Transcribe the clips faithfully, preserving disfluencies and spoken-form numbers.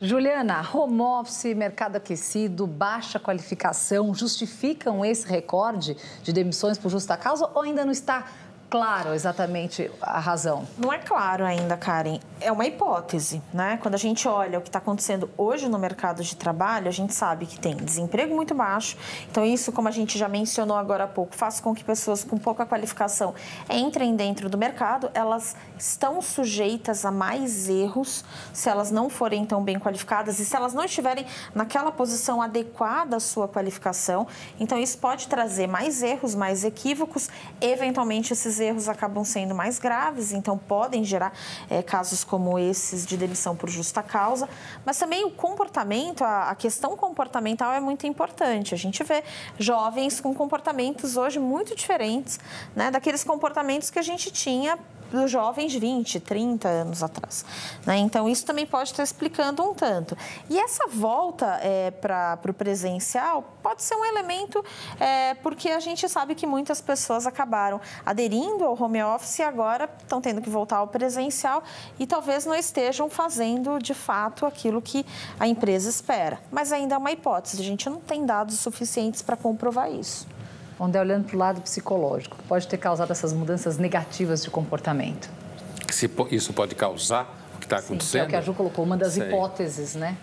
Juliana, home office, mercado aquecido, baixa qualificação, justificam esse recorde de demissões por justa causa ou ainda não está claro exatamente a razão? Não é claro ainda, Karen. É uma hipótese, né? Quando a gente olha o que está acontecendo hoje no mercado de trabalho, a gente sabe que tem desemprego muito baixo. Então, isso, como a gente já mencionou agora há pouco, faz com que pessoas com pouca qualificação entrem dentro do mercado. Elas estão sujeitas a mais erros se elas não forem tão bem qualificadas e se elas não estiverem naquela posição adequada à sua qualificação. Então, isso pode trazer mais erros, mais equívocos. Eventualmente, esses erros acabam sendo mais graves, então podem gerar é, casos como esses de demissão por justa causa, mas também o comportamento, a, a questão comportamental é muito importante. A gente vê jovens com comportamentos hoje muito diferentes, né, daqueles comportamentos que a gente tinha dos jovens vinte, trinta anos atrás, né? Então, isso também pode estar explicando um tanto. E essa volta é, para o presencial pode ser um elemento, é, porque a gente sabe que muitas pessoas acabaram aderindo ao home office e agora estão tendo que voltar ao presencial e talvez não estejam fazendo, de fato, aquilo que a empresa espera. Mas ainda é uma hipótese, a gente não tem dados suficientes para comprovar isso. Onde é olhando para o lado psicológico, pode ter causado essas mudanças negativas de comportamento. Se isso pode causar o que está acontecendo? Que é o que a Ju colocou, uma das sei. hipóteses, né?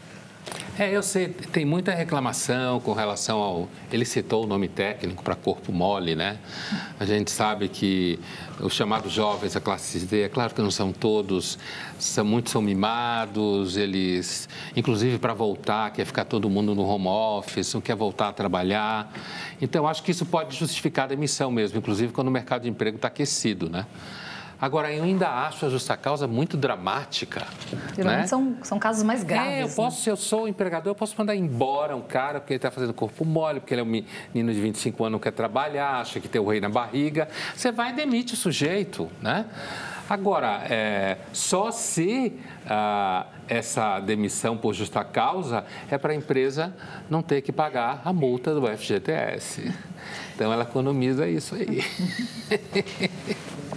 É, eu sei, tem muita reclamação com relação ao... Ele citou o nome técnico para corpo mole, né? A gente sabe que os chamados jovens, a classe D, é claro que não são todos, são, muitos são mimados, eles, inclusive para voltar, quer ficar todo mundo no home office, não quer voltar a trabalhar. Então, acho que isso pode justificar a demissão mesmo, inclusive quando o mercado de emprego está aquecido, né? Agora, eu ainda acho a justa causa muito dramática. Geralmente né? são, são casos mais graves. É, eu posso, né? Se eu sou o empregador, eu posso mandar embora um cara porque ele está fazendo corpo mole, porque ele é um menino de vinte e cinco anos, não quer trabalhar, acha que tem o rei na barriga. Você vai e demite o sujeito, né? Agora, é, só se ah, essa demissão por justa causa é para a empresa não ter que pagar a multa do F G T S. Então, ela economiza isso aí.